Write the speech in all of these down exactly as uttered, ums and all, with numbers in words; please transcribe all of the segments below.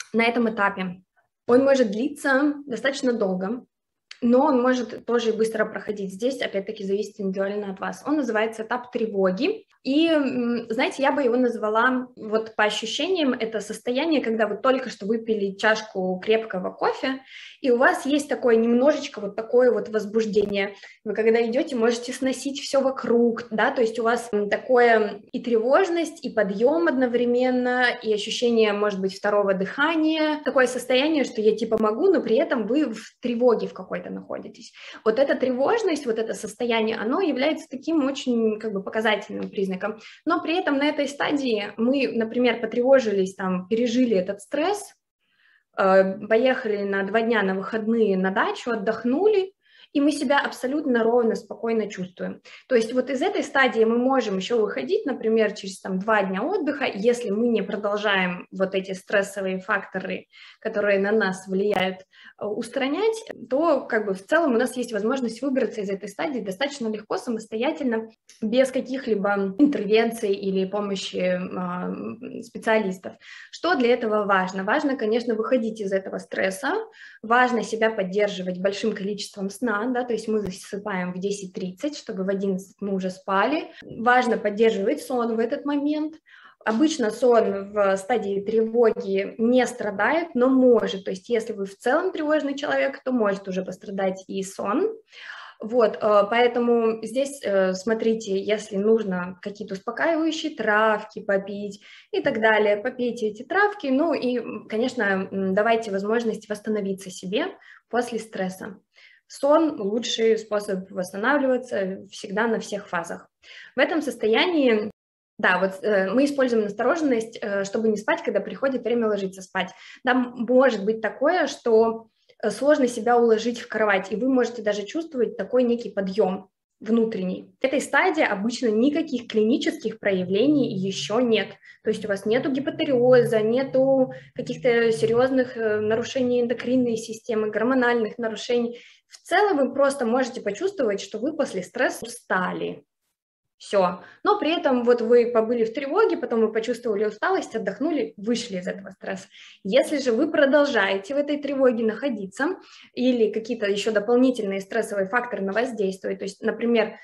на этом этапе. Он может длиться достаточно долго, но он может тоже и быстро проходить. Здесь, опять-таки, зависит индивидуально от вас. Он называется этап тревоги. И, знаете, я бы его назвала, вот по ощущениям, это состояние, когда вы только что выпили чашку крепкого кофе, и у вас есть такое немножечко вот такое вот возбуждение. Вы когда идете, можете сносить все вокруг, да, то есть у вас такое и тревожность, и подъем одновременно, и ощущение, может быть, второго дыхания. Такое состояние, что я типа могу, но при этом вы в тревоге в какой-то находитесь. Вот эта тревожность, вот это состояние, оно является таким очень как бы показательным признаком. Но при этом на этой стадии мы, например, потревожились, там, пережили этот стресс, э, поехали на два дня на выходные на дачу, отдохнули, и мы себя абсолютно ровно, спокойно чувствуем. То есть вот из этой стадии мы можем еще выходить, например, через там, два дня отдыха, если мы не продолжаем вот эти стрессовые факторы, которые на нас влияют, устранять, то как бы в целом у нас есть возможность выбраться из этой стадии достаточно легко, самостоятельно, без каких-либо интервенций или помощи э, специалистов. Что для этого важно? Важно, конечно, выходить из этого стресса, важно себя поддерживать большим количеством сна, да, то есть мы засыпаем в десять тридцать, чтобы в одиннадцать мы уже спали. Важно поддерживать сон в этот момент. Обычно сон в стадии тревоги не страдает, но может. То есть если вы в целом тревожный человек, то может уже пострадать и сон. Вот, поэтому здесь смотрите, если нужно какие-то успокаивающие травки попить и так далее, попейте эти травки. Ну и, конечно, давайте возможность восстановиться себе после стресса. Сон – лучший способ восстанавливаться всегда на всех фазах. В этом состоянии, да, вот э, мы используем настороженность, э, чтобы не спать, когда приходит время ложиться спать. Да, может быть такое, что сложно себя уложить в кровать, и вы можете даже чувствовать такой некий подъем внутренний. В этой стадии обычно никаких клинических проявлений еще нет. То есть у вас нету гипотериоза, нету каких-то серьезных нарушений эндокринной системы, гормональных нарушений. В целом вы просто можете почувствовать, что вы после стресса устали. Все. Но при этом вот вы побыли в тревоге, потом вы почувствовали усталость, отдохнули, вышли из этого стресса. Если же вы продолжаете в этой тревоге находиться или какие-то еще дополнительные стрессовые факторы на воздействие, то есть, например,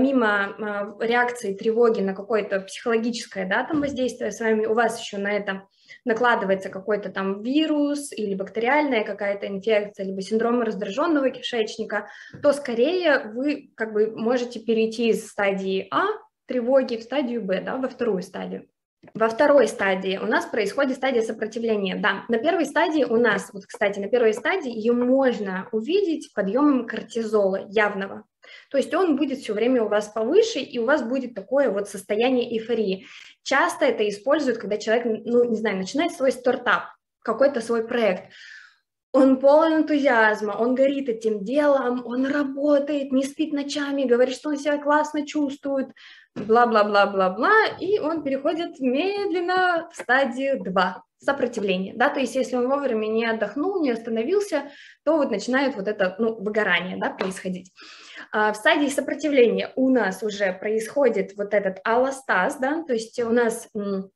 помимо э, реакции тревоги на какое-то психологическое, да, там воздействие с вами, у вас еще на это накладывается какой-то там вирус или бактериальная какая-то инфекция, либо синдром раздраженного кишечника, то скорее вы как бы можете перейти из стадии А тревоги в стадию Б, да, во вторую стадию. Во второй стадии у нас происходит стадия сопротивления. Да, на первой стадии у нас, вот, кстати, на первой стадии ее можно увидеть подъемом кортизола явного. То есть он будет все время у вас повыше, и у вас будет такое вот состояние эйфории. Часто это используют, когда человек, ну, не знаю, начинает свой стартап, какой-то свой проект. Он полон энтузиазма, он горит этим делом, он работает, не спит ночами, говорит, что он себя классно чувствует, бла-бла-бла-бла-бла, и он переходит медленно в стадию два, сопротивление, да, то есть если он вовремя не отдохнул, не остановился, то вот начинает вот это, ну, выгорание, да, происходить. А в стадии сопротивления у нас уже происходит вот этот аллостаз, да, то есть у нас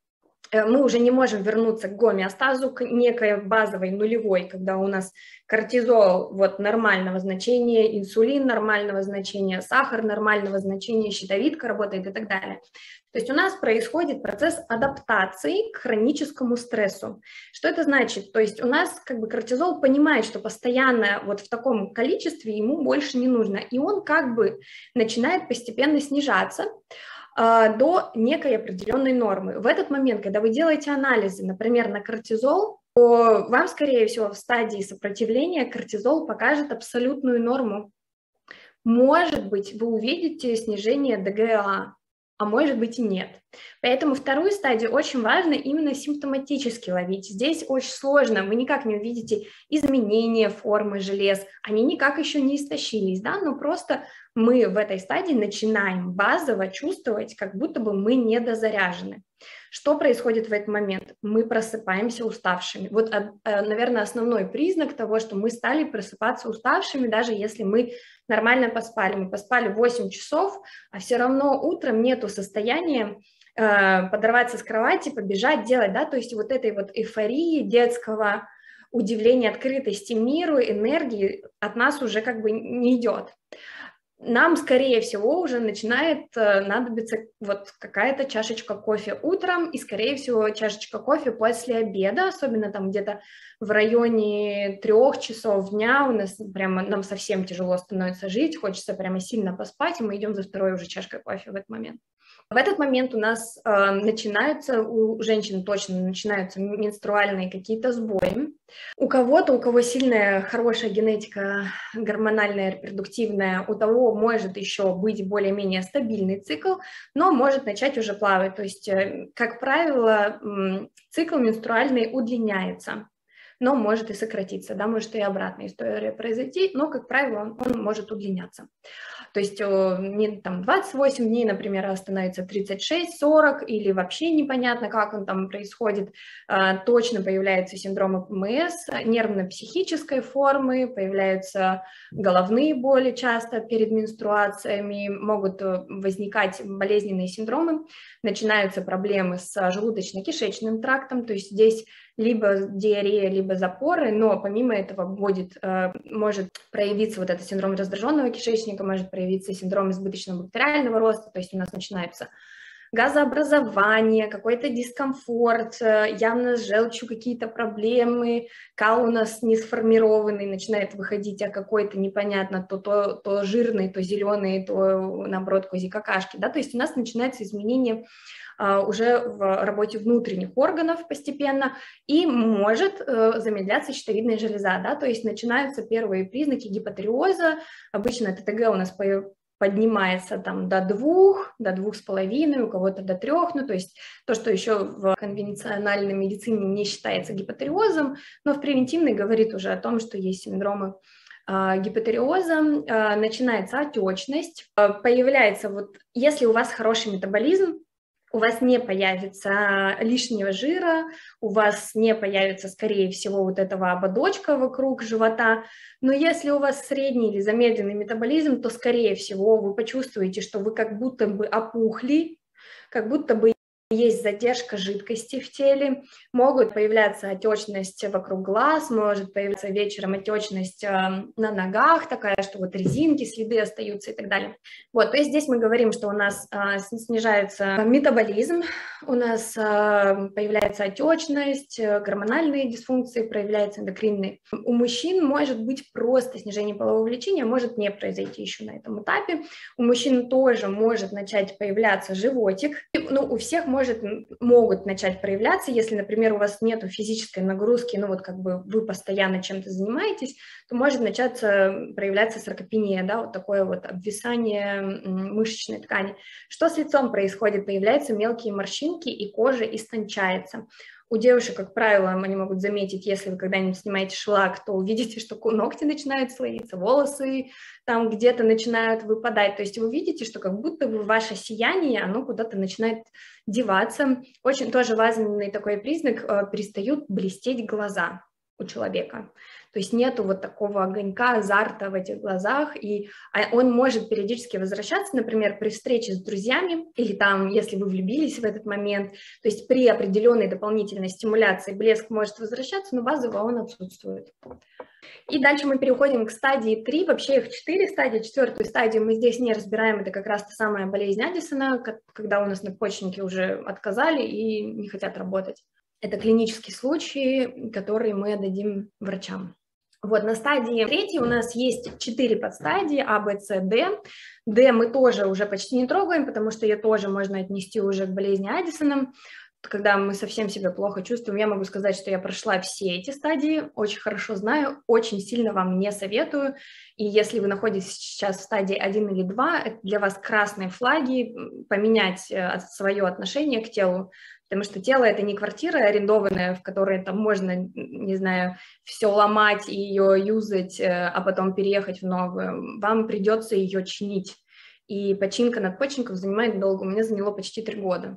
мы уже не можем вернуться к гомеостазу, к некой базовой нулевой, когда у нас кортизол вот нормального значения, инсулин нормального значения, сахар нормального значения, щитовидка работает и так далее. То есть у нас происходит процесс адаптации к хроническому стрессу. Что это значит? То есть у нас как бы кортизол понимает, что постоянно вот в таком количестве ему больше не нужно, и он как бы начинает постепенно снижаться до некой определенной нормы. В этот момент, когда вы делаете анализы, например, на кортизол, то вам, скорее всего, в стадии сопротивления кортизол покажет абсолютную норму. Может быть, вы увидите снижение ДГА, а может быть и нет. Поэтому вторую стадию очень важно именно симптоматически ловить. Здесь очень сложно, вы никак не увидите изменения формы желез, они никак еще не истощились, да, но просто мы в этой стадии начинаем базово чувствовать, как будто бы мы недозаряжены. Что происходит в этот момент? Мы просыпаемся уставшими. Вот, наверное, основной признак того, что мы стали просыпаться уставшими, даже если мы нормально поспали. Мы поспали восемь часов, а все равно утром нету состояния э, подорваться с кровати, побежать, делать, да, то есть вот этой вот эйфории детского удивления, открытости миру, энергии от нас уже как бы не идет. Нам, скорее всего, уже начинает э, надобиться вот какая-то чашечка кофе утром и, скорее всего, чашечка кофе после обеда, особенно там где-то в районе трех часов дня у нас прямо, нам совсем тяжело становится жить, хочется прямо сильно поспать, и мы идем за второй уже чашкой кофе в этот момент. В этот момент у нас э, начинаются, у женщин точно начинаются менструальные какие-то сбои. У кого-то, у кого сильная, хорошая генетика гормональная, репродуктивная, у того может еще быть более-менее стабильный цикл, но может начать уже плавать. То есть, э, как правило, цикл менструальный удлиняется, но может и сократиться, да, может и обратная история произойти, но, как правило, он, он может удлиняться. То есть не там двадцать восемь дней, например, а становится тридцать шесть сорок, или вообще непонятно, как он там происходит. Точно появляются синдромы ПМС, нервно-психической формы, появляются головные боли часто перед менструациями, могут возникать болезненные синдромы, начинаются проблемы с желудочно-кишечным трактом, то есть здесь либо диарея, либо запоры, но помимо этого будет, э, может проявиться вот этот синдром раздраженного кишечника, может проявиться синдром избыточного бактериального роста, то есть у нас начинается газообразование, какой-то дискомфорт, э, явно с желчью какие-то проблемы, кал у нас не сформированный, начинает выходить, а какой-то непонятно, то, то, то жирный, то зеленый, то наоборот кози-какашки, да, то есть у нас начинается изменение уже в работе внутренних органов постепенно, и может э, замедляться щитовидная железа, да, то есть начинаются первые признаки гипотериоза, обычно ТТГ у нас поднимается там до двух, до двух с половиной, у кого-то до трех, ну, то есть то, что еще в конвенциональной медицине не считается гипотериозом, но в превентивной говорит уже о том, что есть синдромы гипотериоза, начинается отечность, появляется вот, если у вас хороший метаболизм, у вас не появится лишнего жира, у вас не появится, скорее всего, вот этого ободочка вокруг живота, но если у вас средний или замедленный метаболизм, то, скорее всего, вы почувствуете, что вы как будто бы опухли, как будто бы есть задержка жидкости в теле, могут появляться отечность вокруг глаз, может появиться вечером отечность э, на ногах, такая, что вот резинки, следы остаются и так далее. Вот, то есть здесь мы говорим, что у нас э, снижается метаболизм, у нас э, появляется отечность, э, гормональные дисфункции, проявляются эндокринные. У мужчин может быть просто снижение полового влечения, может не произойти еще на этом этапе. У мужчин тоже может начать появляться животик. Ну, у всех может Может, могут начать проявляться, если, например, у вас нет физической нагрузки, ну вот как бы вы постоянно чем-то занимаетесь, то может начаться проявляться саркопения, да, вот такое вот обвисание мышечной ткани. Что с лицом происходит? Появляются мелкие морщинки, и кожа истончается. У девушек, как правило, они могут заметить, если вы когда-нибудь снимаете шлак, то увидите, что ногти начинают слоиться, волосы там где-то начинают выпадать. То есть вы видите, что как будто бы ваше сияние, оно куда-то начинает деваться. Очень тоже важный такой признак, перестают блестеть глаза у человека. То есть нету вот такого огонька, азарта в этих глазах, и он может периодически возвращаться, например, при встрече с друзьями, или там, если вы влюбились в этот момент, то есть при определенной дополнительной стимуляции блеск может возвращаться, но базово он отсутствует. И дальше мы переходим к стадии три, вообще их четыре стадии, четвертую стадию мы здесь не разбираем, это как раз та самая болезнь Аддисона, когда у нас надпочечники уже отказали и не хотят работать. Это клинический случай, который мы отдадим врачам. Вот на стадии третьей у нас есть четыре подстадии А, Б, С, Д. Д мы тоже уже почти не трогаем, потому что ее тоже можно отнести уже к болезни Аддисона. Когда мы совсем себя плохо чувствуем, я могу сказать, что я прошла все эти стадии, очень хорошо знаю, очень сильно вам не советую. И если вы находитесь сейчас в стадии один или два, это для вас красные флаги, поменять свое отношение к телу, потому что тело – это не квартира арендованная, в которой там можно, не знаю, все ломать и ее юзать, а потом переехать в новую. Вам придется ее чинить. И починка надпочечников занимает долго, у меня заняло почти три года.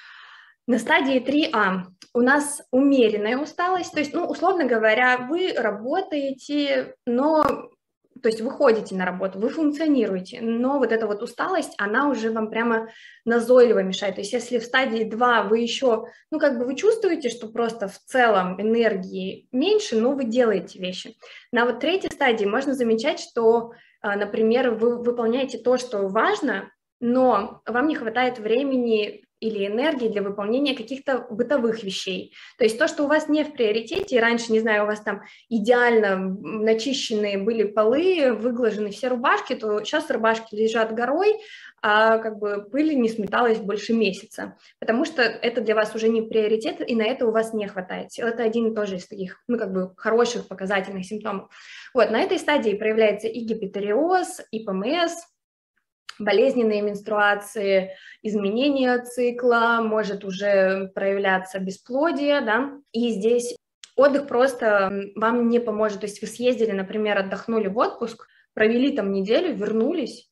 На стадии три А у нас умеренная усталость, то есть, ну, условно говоря, вы работаете, но то есть вы ходите на работу, вы функционируете, но вот эта вот усталость, она уже вам прямо назойливо мешает. То есть если в стадии два вы еще, ну как бы вы чувствуете, что просто в целом энергии меньше, но вы делаете вещи. На вот третьей стадии можно замечать, что, например, вы выполняете то, что важно, но вам не хватает времени или энергии для выполнения каких-то бытовых вещей. То есть то, что у вас не в приоритете, и раньше, не знаю, у вас там идеально начищенные были полы, выглажены все рубашки, то сейчас рубашки лежат горой, а как бы пыль не сметалась больше месяца, потому что это для вас уже не приоритет, и на это у вас не хватает сил. Это один тоже из таких, ну, как бы хороших показательных симптомов. Вот, на этой стадии проявляется и гипотереоз, и ПМС, болезненные менструации, изменение цикла, может уже проявляться бесплодие, да, и здесь отдых просто вам не поможет. То есть вы съездили, например, отдохнули в отпуск, провели там неделю, вернулись,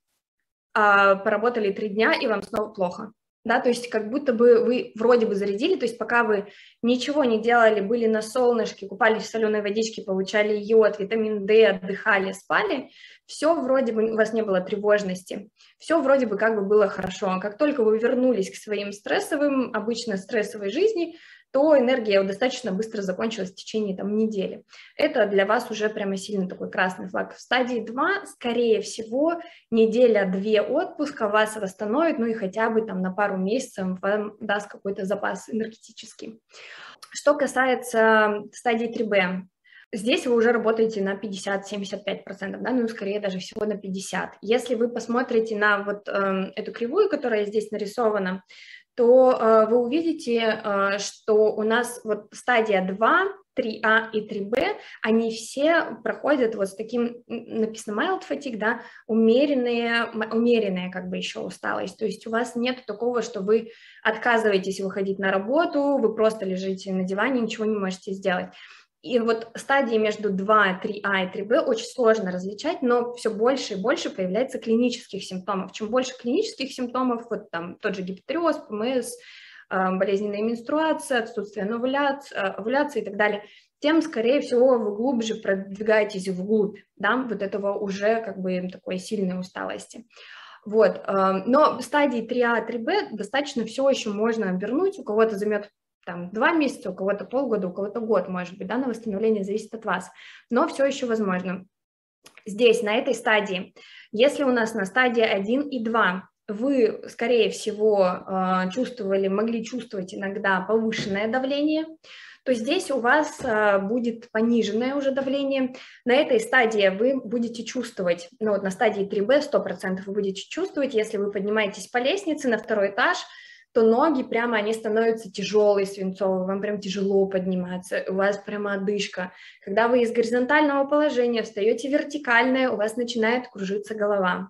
а поработали три дня, и вам снова плохо. Да, то есть как будто бы вы вроде бы зарядили, то есть пока вы ничего не делали, были на солнышке, купались в соленой водичке, получали йод, витамин D, отдыхали, спали, все вроде бы, у вас не было тревожности, все вроде бы как бы было хорошо. А как только вы вернулись к своим стрессовым, обычно стрессовой жизни, то энергия достаточно быстро закончилась в течение там недели. Это для вас уже прямо сильно такой красный флаг. В стадии два, скорее всего, неделя-две отпуска вас восстановит, ну и хотя бы там на пару месяцев вам даст какой-то запас энергетический. Что касается стадии три бэ, здесь вы уже работаете на пятьдесят - семьдесят пять процентов, да, ну, скорее даже всего на пятьдесят процентов. Если вы посмотрите на вот э, эту кривую, которая здесь нарисована, то э, вы увидите, э, что у нас вот стадия два, три а и три бэ, они все проходят вот с таким, написано mild fatigue, да, умеренные, умеренная как бы еще усталость. То есть у вас нет такого, что вы отказываетесь выходить на работу, вы просто лежите на диване, ничего не можете сделать. И вот стадии между два, три а и три бэ очень сложно различать, но все больше и больше появляется клинических симптомов. Чем больше клинических симптомов, вот там тот же гипотереоз, ПМС, болезненная менструация, отсутствие овуляции, овуляции и так далее, тем, скорее всего, вы глубже продвигаетесь вглубь, да, вот этого уже как бы такой сильной усталости. Вот, но стадии три а, три бэ достаточно все еще можно обернуть, у кого-то займет там два месяца, у кого-то полгода, у кого-то год, может быть, да, на восстановление зависит от вас, но все еще возможно. Здесь, на этой стадии, если у нас на стадии один и два вы, скорее всего, чувствовали, могли чувствовать иногда повышенное давление, то здесь у вас будет пониженное уже давление. На этой стадии вы будете чувствовать, ну вот на стадии три бэ сто процентов вы будете чувствовать, если вы поднимаетесь по лестнице на второй этаж, то ноги прямо, они становятся тяжелые, свинцовые, вам прям тяжело подниматься, у вас прямо одышка. Когда вы из горизонтального положения встаете вертикальное, у вас начинает кружиться голова.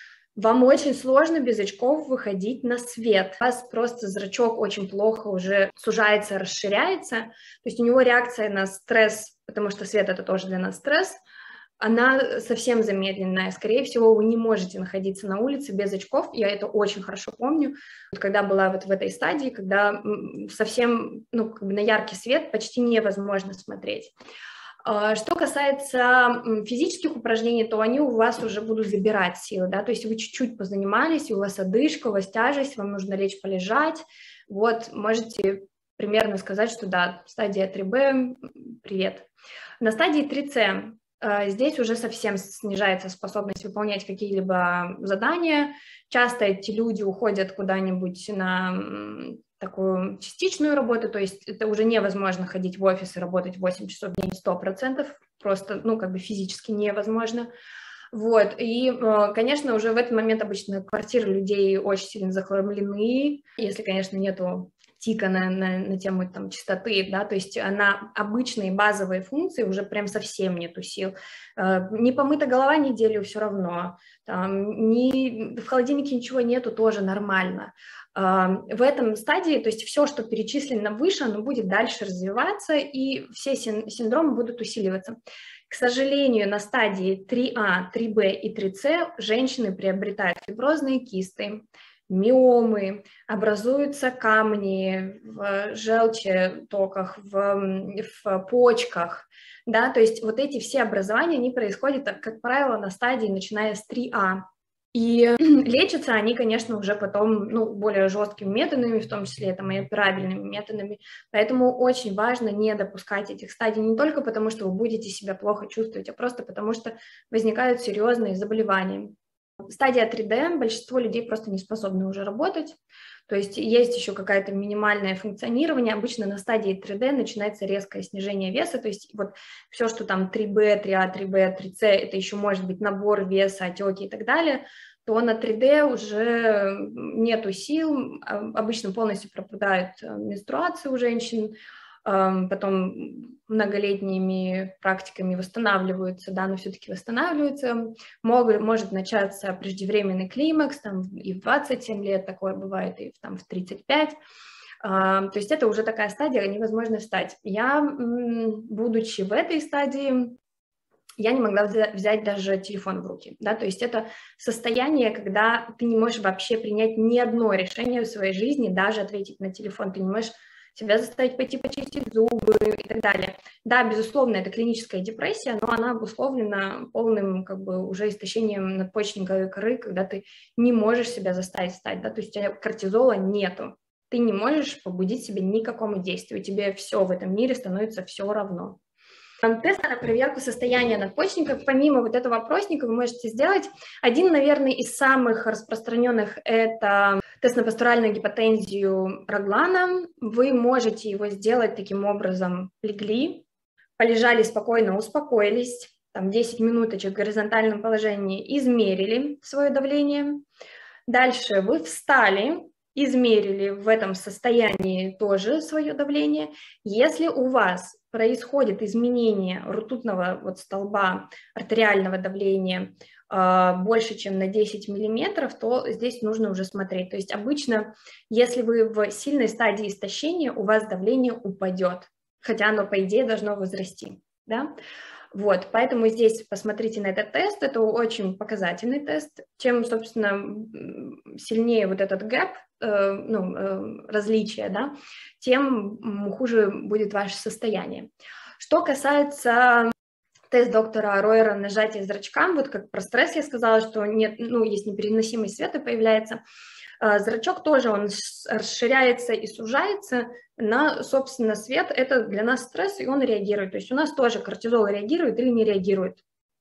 Вам очень сложно без очков выходить на свет. У вас просто зрачок очень плохо уже сужается, расширяется. То есть у него реакция на стресс, потому что свет — это тоже для нас стресс, она совсем замедленная. Скорее всего, вы не можете находиться на улице без очков. Я это очень хорошо помню. Вот когда была вот в этой стадии, когда совсем, ну, как бы на яркий свет почти невозможно смотреть. Что касается физических упражнений, то они у вас уже будут забирать силы, да, то есть вы чуть-чуть позанимались, и у вас одышка, у вас тяжесть, вам нужно лечь полежать, вот, можете примерно сказать, что да, стадия три бэ, привет. На стадии три цэ здесь уже совсем снижается способность выполнять какие-либо задания, часто эти люди уходят куда-нибудь на такую частичную работу, то есть это уже невозможно ходить в офис и работать восемь часов в день сто процентов, просто, ну, как бы физически невозможно. Вот, и, конечно, уже в этот момент обычно квартиры людей очень сильно захламлены, если, конечно, нету тика на, на, на тему там чистоты, да, то есть на обычные базовые функции уже прям совсем нету сил. Не помыта голова неделю все равно, там, ни, в холодильнике ничего нету, тоже нормально. В этом стадии, то есть все, что перечислено выше, оно будет дальше развиваться, и все синдромы будут усиливаться. К сожалению, на стадии три а, три бэ и три цэ женщины приобретают фиброзные кисты, миомы, образуются камни в желчетоках, в, в почках, да, то есть вот эти все образования, они происходят, как правило, на стадии, начиная с три А. И лечатся они, конечно, уже потом, ну, более жесткими методами, в том числе там, и операбельными методами. Поэтому очень важно не допускать этих стадий не только потому, что вы будете себя плохо чувствовать, а просто потому, что возникают серьезные заболевания. Стадия три дэ, большинство людей просто не способны уже работать. То есть есть еще какое-то минимальное функционирование. Обычно на стадии три дэ начинается резкое снижение веса. То есть вот все, что там три бэ, три А, три бэ, три С, это еще может быть набор веса, отеки и так далее, то на три дэ уже нету сил. Обычно полностью пропадают менструации у женщин. Потом многолетними практиками восстанавливаются, да, но все-таки восстанавливаются. Могут, может начаться преждевременный климакс, там и в двадцать семь лет такое бывает, и там в тридцать пять. То есть это уже такая стадия, невозможно встать. Я, будучи в этой стадии, я не могла взять даже телефон в руки, да, то есть это состояние, когда ты не можешь вообще принять ни одно решение в своей жизни, даже ответить на телефон, ты не можешь себя заставить пойти почистить зубы и так далее. Да, безусловно, это клиническая депрессия, но она обусловлена полным как бы уже истощением надпочечниковой коры, когда ты не можешь себя заставить встать, да, то есть у тебя кортизола нету, ты не можешь побудить себя ни к какому действию, тебе все в этом мире становится все равно. Тест на проверку состояния надпочечников, помимо вот этого опросника, вы можете сделать. Один, наверное, из самых распространенных – это тест на пастуральную гипотензию Раглана. Вы можете его сделать таким образом: легли, полежали спокойно, успокоились, там десять минуточек в горизонтальном положении, измерили свое давление. Дальше вы встали, измерили в этом состоянии тоже свое давление. Если у вас происходит изменение ртутного вот столба артериального давления э, больше, чем на десять миллиметров, то здесь нужно уже смотреть. То есть обычно, если вы в сильной стадии истощения, у вас давление упадет, хотя оно, по идее, должно возрасти, да? Вот, поэтому здесь посмотрите на этот тест, это очень показательный тест. Чем, собственно, сильнее вот этот гэп, э, ну, э, различие, да, тем хуже будет ваше состояние. Что касается тест доктора Ройера нажатия зрачкам, вот как про стресс я сказала, что нет, ну, есть непереносимость света появляется, зрачок тоже, он расширяется и сужается на, собственно, свет. Это для нас стресс, и он реагирует. То есть у нас тоже кортизол реагирует или не реагирует.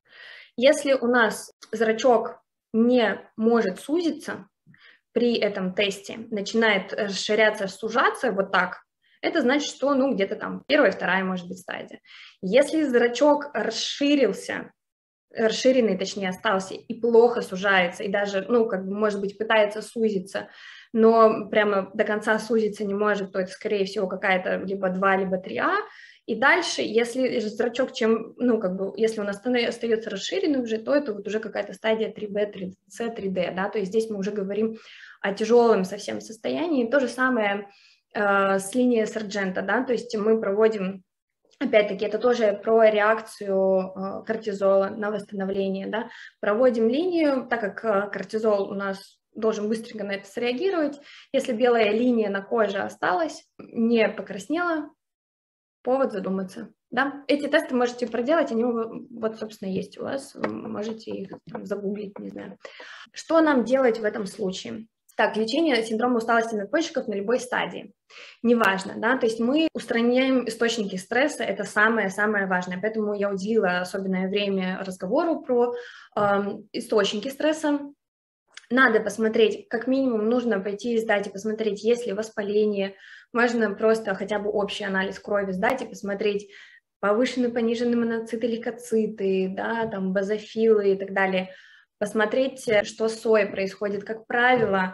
Если у нас зрачок не может сузиться при этом тесте, начинает расширяться, сужаться вот так, это значит, что, ну, где-то там первая, вторая, может быть, стадия. Если зрачок расширился, расширенный, точнее, остался и плохо сужается, и даже, ну, как бы, может быть, пытается сузиться, но прямо до конца сузиться не может, то это, скорее всего, какая-то либо два, либо три А. И дальше, если зрачок, чем, ну, как бы, если он остается расширенным уже, то это вот уже какая-то стадия три Бэ, три С, три Дэ, да, то есть здесь мы уже говорим о тяжелом совсем состоянии. То же самое э, с линией Сарджента, да, то есть мы проводим. Опять-таки, это тоже про реакцию кортизола на восстановление, да. Проводим линию, так как кортизол у нас должен быстренько на это среагировать. Если белая линия на коже осталась, не покраснела, повод задуматься, да. Эти тесты можете проделать, они вот, собственно, есть у вас, вы можете их там загуглить, не знаю. Что нам делать в этом случае? Так, лечение синдрома усталости надпочечников на любой стадии. Неважно, да, то есть мы устраняем источники стресса, это самое-самое важное, поэтому я уделила особенное время разговору про э, источники стресса. Надо посмотреть, как минимум нужно пойти сдать и посмотреть, есть ли воспаление, можно просто хотя бы общий анализ крови сдать и посмотреть, повышенные, пониженные моноциты, лейкоциты, да, там базофилы и так далее. Посмотреть, что с соей происходит. Как правило,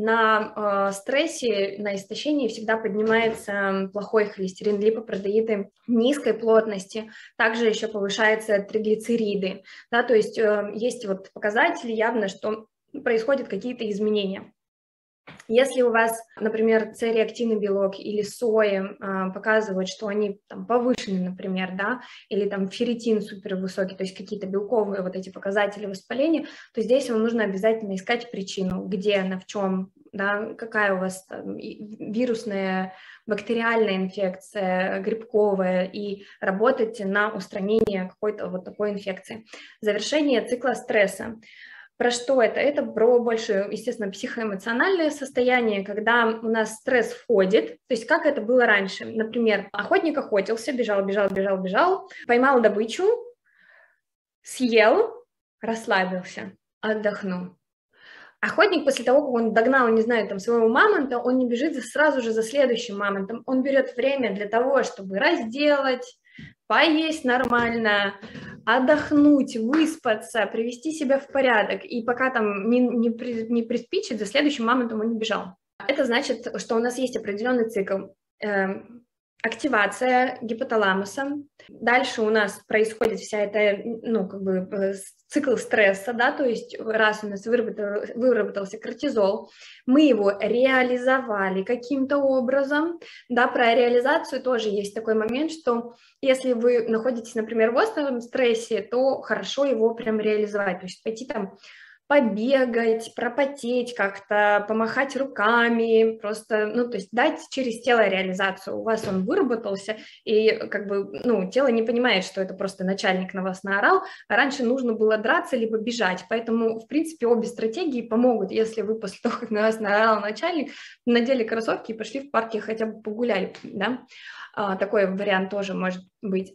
на э, стрессе, на истощении всегда поднимается плохой холестерин, липопротеиды низкой плотности. Также еще повышаются триглицериды. Да, то есть э, есть вот показатели явно, что происходят какие-то изменения. Если у вас, например, С-реактивный белок или сои э, показывают, что они там повышены, например, да, или там ферритин супервысокий, то есть какие-то белковые вот эти показатели воспаления, то здесь вам нужно обязательно искать причину, где она, в чем, да, какая у вас там, вирусная, бактериальная инфекция, грибковая, и работать на устранение какой-то вот такой инфекции. Завершение цикла стресса. Про что это? Это про больше, естественно, психоэмоциональное состояние, когда у нас стресс входит, то есть как это было раньше. Например, охотник охотился, бежал, бежал, бежал, бежал, поймал добычу, съел, расслабился, отдохнул. Охотник после того, как он догнал, не знаю, там своего мамонта, он не бежит сразу же за следующим мамонтом, он берет время для того, чтобы разделать, поесть нормально, отдохнуть, выспаться, привести себя в порядок, и пока там не, не, при, не приспичит, за следующим мамонтом он не бежал. Это значит, что у нас есть определенный цикл. Эм, активация гипоталамуса. Дальше у нас происходит вся эта, ну, как бы цикл стресса, да, то есть раз у нас выработал, выработался кортизол, мы его реализовали каким-то образом, да, про реализацию тоже есть такой момент, что если вы находитесь, например, в остром стрессе, то хорошо его прям реализовать, то есть пойти там побегать, пропотеть как-то, помахать руками, просто, ну, то есть дать через тело реализацию. У вас он выработался, и как бы, ну, тело не понимает, что это просто начальник на вас наорал, а раньше нужно было драться либо бежать, поэтому, в принципе, обе стратегии помогут, если вы после того, как на вас наорал начальник, надели кроссовки и пошли в парке хотя бы погуляли, да, а, такой вариант тоже может быть.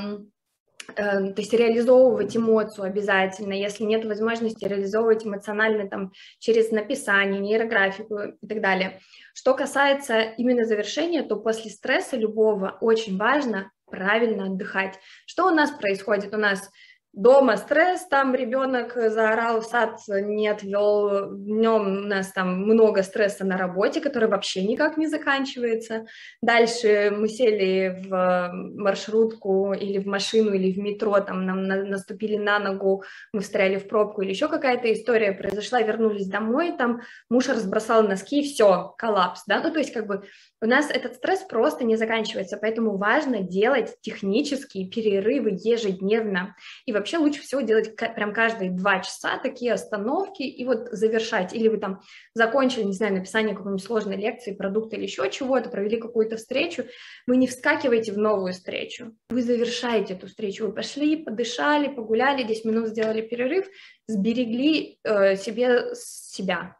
То есть реализовывать эмоцию обязательно, если нет возможности реализовывать эмоционально там, через написание, нейрографику и так далее. Что касается именно завершения, то после стресса любого очень важно правильно отдыхать. Что у нас происходит? У нас дома стресс, там ребенок заорал, в сад не отвел, днем у нас там много стресса на работе, который вообще никак не заканчивается. Дальше мы сели в маршрутку или в машину, или в метро, там нам на, наступили на ногу, мы встряли в пробку, или еще какая-то история произошла, вернулись домой, там муж разбросал носки, все, коллапс, да, ну то есть как бы у нас этот стресс просто не заканчивается, поэтому важно делать технические перерывы ежедневно. И вообще лучше всего делать прям каждые два часа такие остановки и вот завершать. Или вы там закончили, не знаю, написание какой-нибудь сложной лекции, продукта или еще чего-то, провели какую-то встречу, вы не вскакиваете в новую встречу. Вы завершаете эту встречу. Вы пошли, подышали, погуляли, десять минут сделали перерыв, сберегли э, себе себя.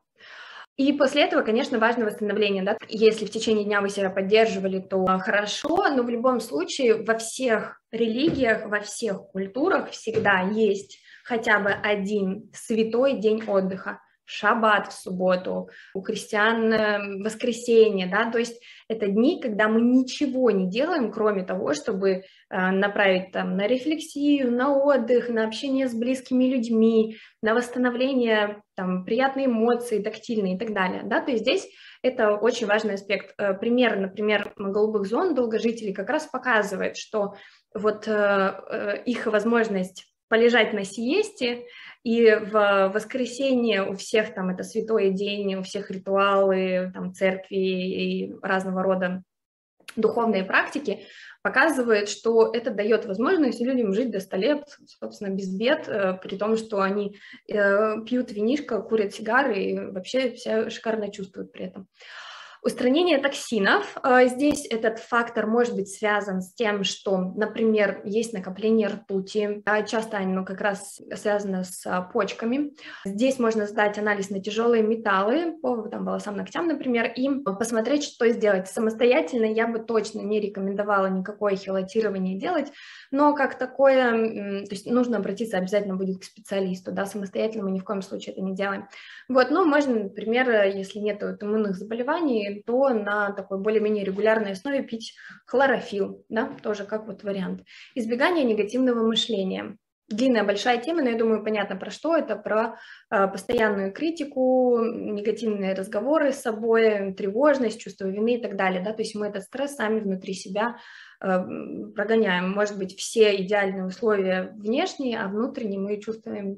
И после этого, конечно, важно восстановление, да, если в течение дня вы себя поддерживали, то хорошо, но в любом случае во всех религиях, во всех культурах всегда есть хотя бы один святой день отдыха. Шаббат в субботу, у христиан воскресенье, да, то есть это дни, когда мы ничего не делаем, кроме того, чтобы э, направить там на рефлексию, на отдых, на общение с близкими людьми, на восстановление там приятной эмоции, тактильные и так далее, да, то есть здесь это очень важный аспект. Пример, например, голубых зон долгожителей как раз показывает, что вот э, их возможность полежать на сиесте, и в воскресенье у всех там это святой день, у всех ритуалы, там церкви и разного рода духовные практики, показывает, что это дает возможность людям жить до ста лет, собственно, без бед, при том, что они пьют винишко, курят сигары и вообще все шикарно чувствуют при этом. Устранение токсинов. Здесь этот фактор может быть связан с тем, что, например, есть накопление ртути. Часто оно как раз связано с почками. Здесь можно сдать анализ на тяжелые металлы по там, волосам, ногтям, например, и посмотреть, что сделать. Самостоятельно я бы точно не рекомендовала никакое хелатирование делать, но как такое, то есть нужно обратиться обязательно будет к специалисту, да, самостоятельно мы ни в коем случае это не делаем. Вот, ну, можно, например, если нет иммунных заболеваний, то на такой более-менее регулярной основе пить хлорофилл, да, тоже как вот вариант. Избегание негативного мышления. Длинная большая тема, но я думаю, понятно про что это, про э, постоянную критику, негативные разговоры с собой, тревожность, чувство вины и так далее, да, то есть мы этот стресс сами внутри себя э, прогоняем. Может быть, все идеальные условия внешние, а внутренне мы чувствуем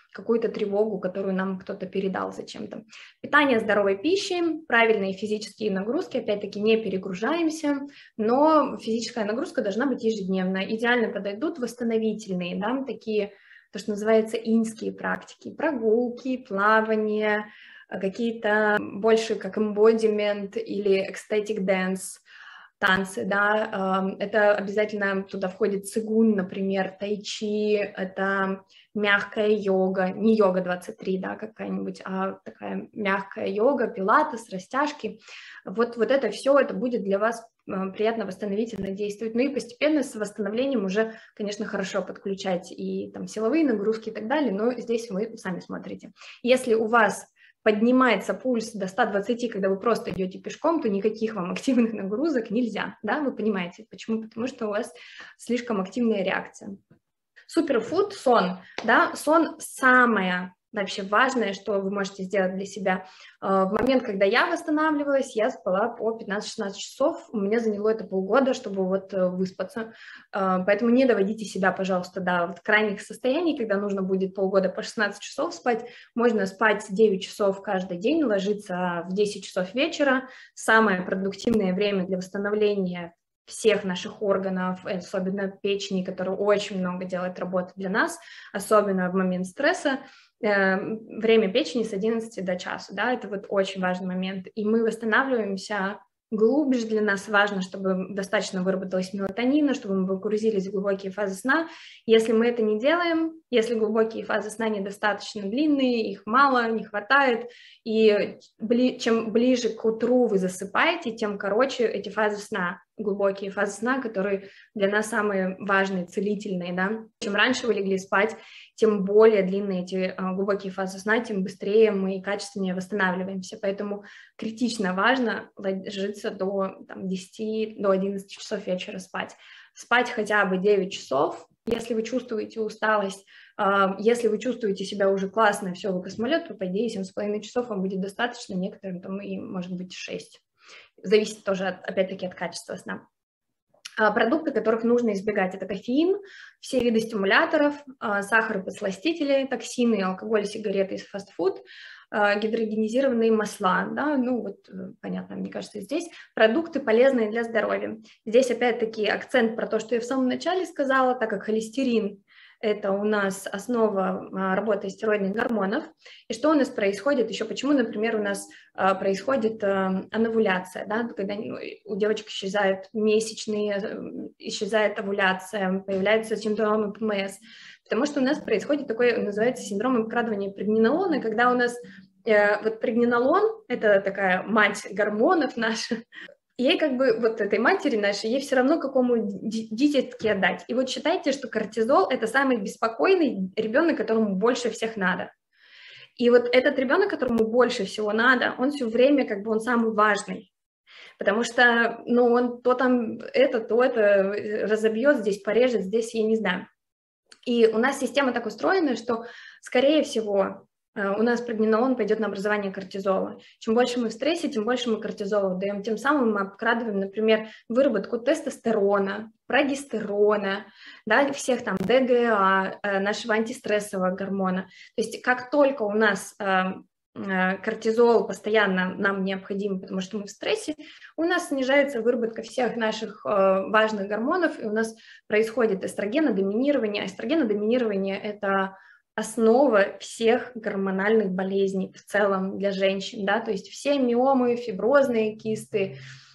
какую-то тревогу, которую нам кто-то передал зачем-то. Питание здоровой пищи, правильные физические нагрузки, опять-таки не перегружаемся, но физическая нагрузка должна быть ежедневная. Идеально подойдут восстановительные, да, такие, то, что называется, иньские практики, прогулки, плавание, какие-то больше как embodiment или ecstatic dance, танцы, да, это обязательно туда входит цигун, например, тайчи, это мягкая йога, не йога двадцать три, да, какая-нибудь, а такая мягкая йога, пилатес, растяжки. Вот, вот это все, это будет для вас приятно восстановительно действовать. Ну и постепенно с восстановлением уже, конечно, хорошо подключать и там силовые нагрузки и так далее, но здесь вы сами смотрите. Если у вас поднимается пульс до ста двадцати, когда вы просто идете пешком, то никаких вам активных нагрузок нельзя, да, вы понимаете, почему? Потому что у вас слишком активная реакция. Суперфуд, сон, да, сон самое вообще важное, что вы можете сделать для себя. В момент, когда я восстанавливалась, я спала по пятнадцать-шестнадцать часов, у меня заняло это полгода, чтобы вот выспаться, поэтому не доводите себя, пожалуйста, до вот крайних состояний, когда нужно будет полгода по шестнадцать часов спать, можно спать девять часов каждый день, ложиться в десять часов вечера, самое продуктивное время для восстановления всех наших органов, особенно печени, которая очень много делает работы для нас, особенно в момент стресса, время печени с одиннадцати до часу, да, это вот очень важный момент, и мы восстанавливаемся глубже, для нас важно, чтобы достаточно выработалось мелатонина, чтобы мы погрузились в глубокие фазы сна. Если мы это не делаем, если глубокие фазы сна недостаточно длинные, их мало, не хватает, и бли, чем ближе к утру вы засыпаете, тем короче эти фазы сна, глубокие фазы сна, которые для нас самые важные, целительные, да. Чем раньше вы легли спать, тем более длинные эти а, глубокие фазы сна, тем быстрее мы и качественнее восстанавливаемся. Поэтому критично важно ложиться до там, десяти, до одиннадцати часов вечера спать. Спать хотя бы девять часов, если вы чувствуете усталость, а, если вы чувствуете себя уже классно, все, вы космолет, то, по идее, семь с половиной часов вам будет достаточно, некоторым там и, может быть, шесть. Зависит тоже, от, опять-таки, от качества сна. Продукты, которых нужно избегать, это кофеин, все виды стимуляторов, сахар и подсластители, токсины, алкоголь, сигареты и фастфуд, гидрогенизированные масла, да, ну вот понятно, мне кажется, здесь продукты полезные для здоровья. Здесь опять-таки акцент про то, что я в самом начале сказала, так как холестерин – это у нас основа работы стероидных гормонов. И что у нас происходит еще? Почему, например, у нас происходит анавуляция, да? Когда у девочек исчезают месячные, исчезает овуляция, появляются синдромы ПМС. Потому что у нас происходит такой, называется, синдром обкрадывания прегненолона, когда у нас вот прегненолон – это такая мать гормонов наша, ей как бы, вот этой матери нашей, ей все равно какому дитятке отдать. И вот считайте, что кортизол – это самый беспокойный ребенок, которому больше всех надо. И вот этот ребенок, которому больше всего надо, он все время как бы он самый важный. Потому что, ну, он то там это, то это разобьет, здесь порежет, здесь я не знаю. И у нас система так устроена, что, скорее всего, у нас прогненолон пойдет на образование кортизола. Чем больше мы в стрессе, тем больше мы кортизола даем. Тем самым мы обкрадываем, например, выработку тестостерона, прогестерона, да, всех там ДГА, нашего антистрессового гормона. То есть как только у нас кортизол постоянно нам необходим, потому что мы в стрессе, у нас снижается выработка всех наших важных гормонов, и у нас происходит эстрогенодоминирование. Эстрогенодоминирование – это основа всех гормональных болезней в целом для женщин, да, то есть все миомы, фиброзные кисты,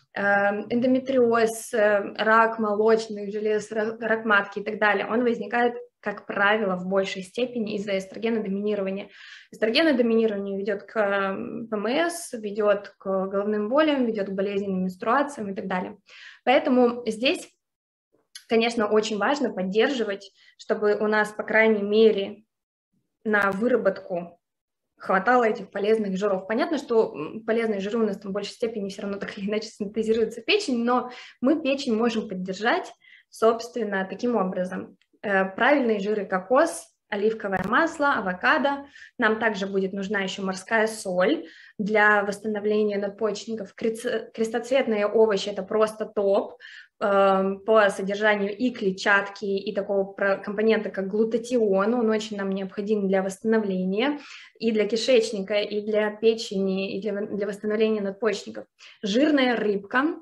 эндометриоз, рак молочных желез, рак матки и так далее, он возникает, как правило, в большей степени из-за эстрогенодоминирования. Эстрогенодоминирование ведет к ПМС, ведет к головным болям, ведет к болезненным менструациям и так далее. Поэтому здесь, конечно, очень важно поддерживать, чтобы у нас, по крайней мере, на выработку хватало этих полезных жиров. Понятно, что полезные жиры у нас там в большей степени все равно так или иначе синтезируется печень, но мы печень можем поддержать, собственно, таким образом. Правильные жиры: кокос, оливковое масло, авокадо. Нам также будет нужна еще морская соль для восстановления надпочечников. Крестоцветные овощи – это просто топ. по содержанию и клетчатки, и такого компонента, как глутатион. Он очень нам необходим для восстановления и для кишечника, и для печени, и для, для восстановления надпочечников. Жирная рыбка,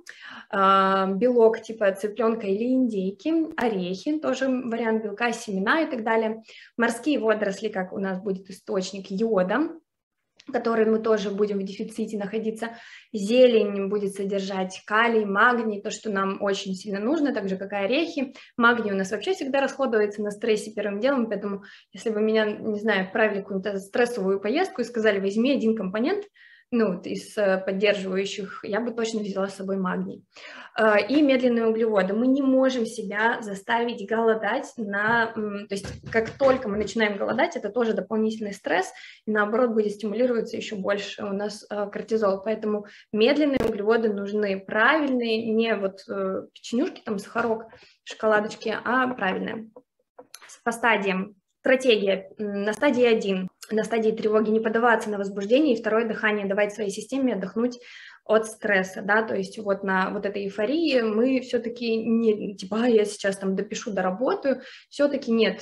белок типа цыпленка или индейки, орехи, тоже вариант белка, семена и так далее. Морские водоросли, как у нас будет источник йода, который мы тоже будем в дефиците находиться. Зелень будет содержать калий, магний, то, что нам очень сильно нужно, так же, как и орехи. Магний у нас вообще всегда расходуется на стрессе первым делом, поэтому если бы меня, не знаю, отправили в какую-то стрессовую поездку и сказали, возьми один компонент, ну, из поддерживающих, я бы точно взяла с собой магний. И медленные углеводы. Мы не можем себя заставить голодать, на, то есть как только мы начинаем голодать, это тоже дополнительный стресс, и наоборот будет стимулироваться еще больше у нас кортизол. Поэтому медленные углеводы нужны, правильные, не вот печенюшки, там сахарок, шоколадочки, а правильные. По стадиям. Стратегия. На стадии один. На стадии тревоги не поддаваться на возбуждение, и второе дыхание давать своей системе отдохнуть от стресса, да, то есть вот на вот этой эйфории мы все-таки не, типа, а, я сейчас там допишу, доработаю, все-таки нет,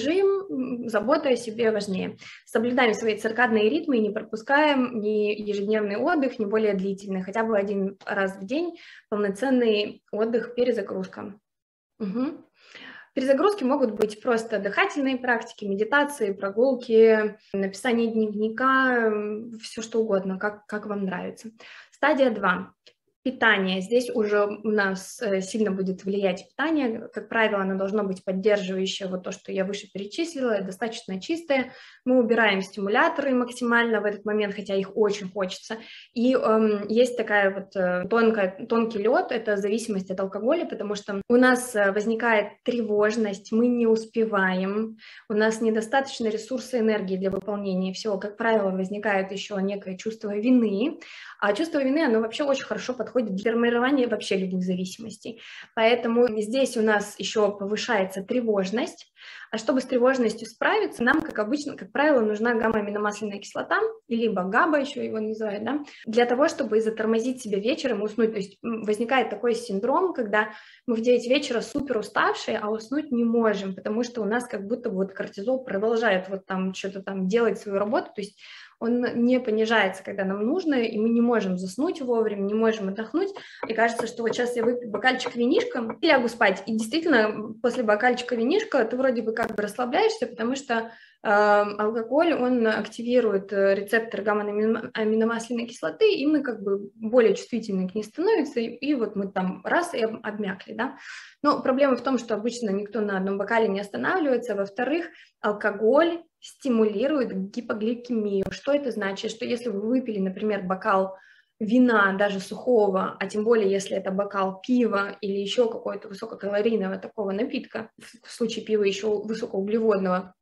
режим, забота о себе важнее. Соблюдаем свои циркадные ритмы и не пропускаем ни ежедневный отдых, ни более длительный, хотя бы один раз в день полноценный отдых, перезагрузка. Угу. Перезагрузки могут быть просто дыхательные практики, медитации, прогулки, написание дневника, все что угодно, как, как вам нравится. Стадия два. Питание. Здесь уже у нас сильно будет влиять питание. Как правило, оно должно быть поддерживающее, вот то, что я выше перечислила, достаточно чистое. Мы убираем стимуляторы максимально в этот момент, хотя их очень хочется. И эм, есть такая вот э, тонкая, тонкий лед, это зависимость от алкоголя, потому что у нас возникает тревожность, мы не успеваем, у нас недостаточно ресурса энергии для выполнения всего. Как правило, возникает еще некое чувство вины, а чувство вины, оно вообще очень хорошо подходит для формирования вообще любых зависимостей. Поэтому здесь у нас еще повышается тревожность. А чтобы с тревожностью справиться, нам, как обычно, как правило, нужна гамма-аминомасляная кислота, либо габа еще его называют, да, для того, чтобы затормозить себя вечером и уснуть. То есть возникает такой синдром, когда мы в девять вечера супер уставшие, а уснуть не можем, потому что у нас как будто вот кортизол продолжает вот там что-то там делать свою работу, то есть он не понижается, когда нам нужно, и мы не можем заснуть вовремя, не можем отдохнуть. И кажется, что вот сейчас я выпью бокальчик винишка и лягу спать. И действительно, после бокальчика винишка ты вроде бы как бы расслабляешься, потому что э, алкоголь, он активирует рецепторы гамма-аминомасляной кислоты, и мы как бы более чувствительны к ней становимся, и, и вот мы там раз и обмякли, да. Но проблема в том, что обычно никто на одном бокале не останавливается. Во-вторых, алкоголь стимулирует гипогликемию. Что это значит? Что если вы выпили, например, бокал вина, даже сухого, а тем более, если это бокал пива или еще какого-то высококалорийного такого напитка, в случае пива еще высокоуглеводного,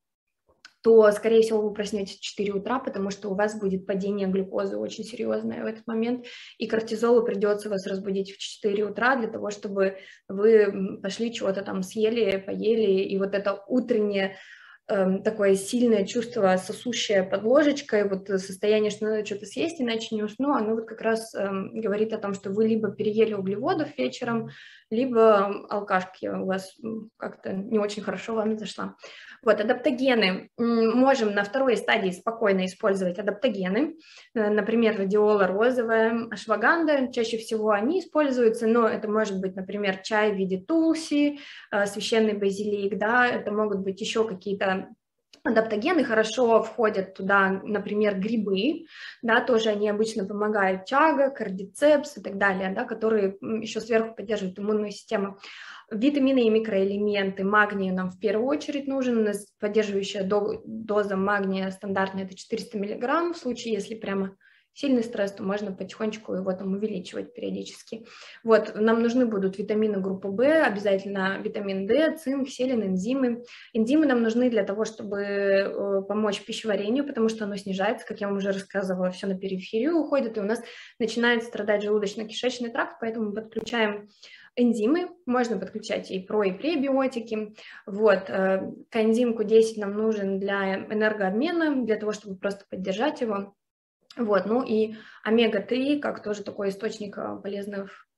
то, скорее всего, вы проснетесь в четыре утра, потому что у вас будет падение глюкозы очень серьезное в этот момент, и кортизолу придется вас разбудить в четыре утра для того, чтобы вы пошли чего-то там съели, поели, и вот это утреннее такое сильное чувство, сосущее под ложечкой, вот состояние, что надо что-то съесть, иначе не усну, оно вот как раз э, говорит о том, что вы либо переели углеводов вечером, либо алкашки у вас как-то не очень хорошо вам зашла. Вот, адаптогены. Можем на второй стадии спокойно использовать адаптогены, например, радиола розовая, ашваганда, чаще всего они используются, но это может быть, например, чай в виде тулси, священный базилик, да, это могут быть еще какие-то адаптогены, хорошо входят туда, например, грибы, да, тоже они обычно помогают, чага, кардицепс и так далее, да, которые еще сверху поддерживают иммунную систему. Витамины и микроэлементы, магний нам в первую очередь нужен, у нас поддерживающая доза магния стандартная это четыреста миллиграмм, в случае, если прямо сильный стресс, то можно потихонечку его там увеличивать периодически. Вот, нам нужны будут витамины группы В, обязательно витамин D, цинк, селен, энзимы. Энзимы нам нужны для того, чтобы помочь пищеварению, потому что оно снижается, как я вам уже рассказывала, все на периферию уходит, и у нас начинает страдать желудочно-кишечный тракт, поэтому подключаем энзимы, можно подключать и про, и пребиотики. Вот, коэнзим ку десять нам нужен для энергообмена, для того, чтобы просто поддержать его. Вот, ну и омега три, как тоже такой источник полезных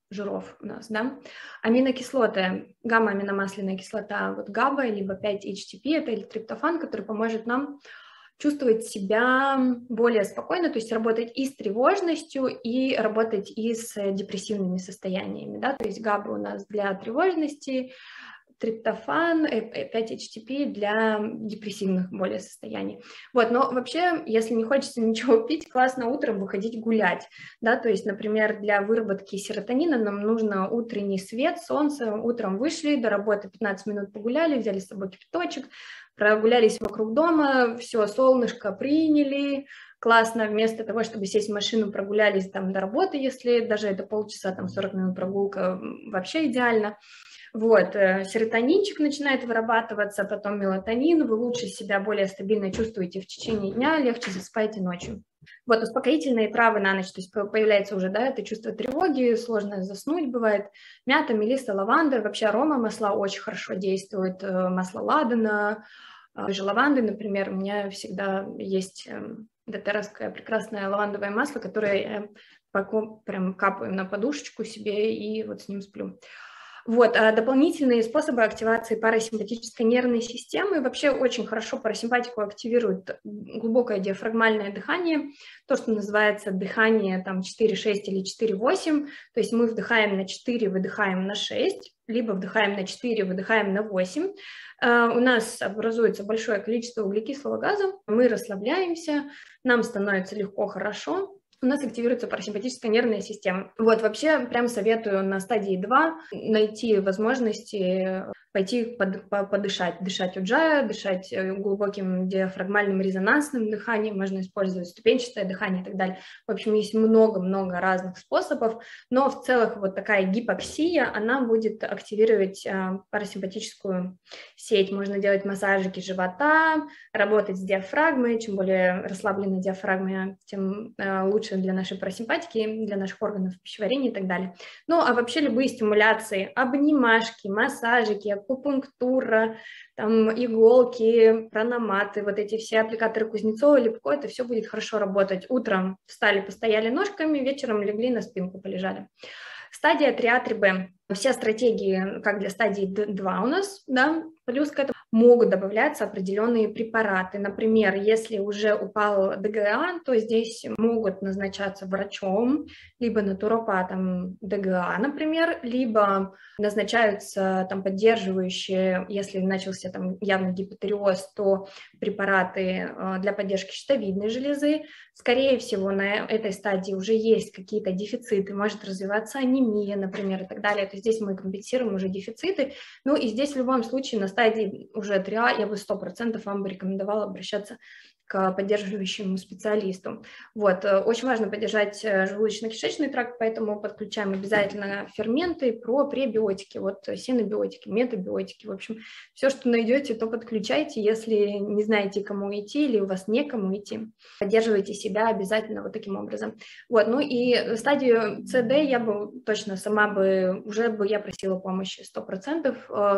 жиров у нас, да. Аминокислоты, гамма-аминомасляная кислота, вот габа, либо пять эйч ти пи, это триптофан, который поможет нам чувствовать себя более спокойно, то есть работать и с тревожностью, и работать и с депрессивными состояниями, да, то есть габа у нас для тревожности, триптофан, пять эйч ти пи для депрессивных более состояний. Вот, но вообще, если не хочется ничего пить, классно утром выходить гулять, да, то есть, например, для выработки серотонина нам нужно утренний свет, солнце, утром вышли, до работы пятнадцать минут погуляли, взяли с собой кипяточек, прогулялись вокруг дома, все, солнышко приняли, классно, вместо того, чтобы сесть в машину, прогулялись там до работы, если даже это полчаса, там сорок минут прогулка, вообще идеально. Вот, серотонинчик начинает вырабатываться, потом мелатонин, вы лучше себя более стабильно чувствуете в течение дня, легче засыпаете ночью. Вот, успокоительные травы на ночь, то есть появляется уже, да, это чувство тревоги, сложно заснуть бывает. Мята, мелисса, лаванда, вообще арома масла очень хорошо действуют, масло ладана, же лаванды, например, у меня всегда есть дотеровское прекрасное лавандовое масло, которое я прям капаю на подушечку себе и вот с ним сплю. Вот, а дополнительные способы активации парасимпатической нервной системы. Вообще очень хорошо парасимпатику активирует глубокое диафрагмальное дыхание, то, что называется дыхание там четыре шесть или четыре восемь, то есть мы вдыхаем на четыре, выдыхаем на шесть, либо вдыхаем на четыре, выдыхаем на восемь. Uh, у нас образуется большое количество углекислого газа, мы расслабляемся, нам становится легко, хорошо. У нас активируется парасимпатическая нервная система. Вот, вообще, прям советую на стадии два найти возможности пойти под, подышать, дышать уджая, дышать глубоким диафрагмальным резонансным дыханием, можно использовать ступенчатое дыхание и так далее. В общем, есть много-много разных способов, но в целом вот такая гипоксия, она будет активировать а, парасимпатическую сеть. Можно делать массажики живота, работать с диафрагмой. Чем более расслаблена диафрагма, тем а, лучше для нашей парасимпатики, для наших органов пищеварения и так далее. Ну, а вообще любые стимуляции, обнимашки, массажики, акупунктура, там, иголки, прономаты, вот эти все аппликаторы Кузнецова, Липко, это все будет хорошо работать. Утром встали, постояли ножками, вечером легли на спинку, полежали. Стадия три А три Б. Все стратегии, как для стадии два у нас, да, плюс к этому могут добавляться определенные препараты. Например, если уже упал Д Г А, то здесь могут назначаться врачом, либо натуропатом Д Г А, например, либо назначаются там поддерживающие, если начался там явный гипотиреоз, то препараты для поддержки щитовидной железы. Скорее всего, на этой стадии уже есть какие-то дефициты, может развиваться анемия, например, и так далее. То есть здесь мы компенсируем уже дефициты. Ну и здесь в любом случае на стадии уже три А я бы сто процентов вам бы рекомендовала обращаться к поддерживающему специалисту. Вот. Очень важно поддержать желудочно-кишечный тракт, поэтому подключаем обязательно ферменты, про пребиотики, вот синобиотики, метабиотики, в общем, все, что найдете, то подключайте, если не знаете, кому идти или у вас некому идти. Поддерживайте себя обязательно вот таким образом. Вот. Ну и стадию С Д я бы точно сама бы, уже бы я просила помощи сто процентов.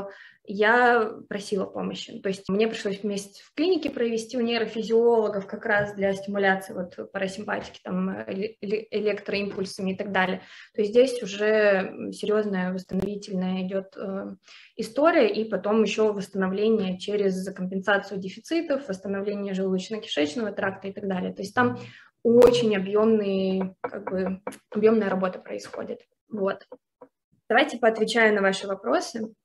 Я просила помощи. То есть мне пришлось месяц в клинике провести у нейрофизиологов как раз для стимуляции вот парасимпатики, там, электроимпульсами и так далее. То есть здесь уже серьезная восстановительная идет э, история, и потом еще восстановление через компенсацию дефицитов, восстановление желудочно-кишечного тракта и так далее. То есть там очень объемный, как бы, объемная работа происходит. Вот. Давайте поотвечаю на ваши вопросы.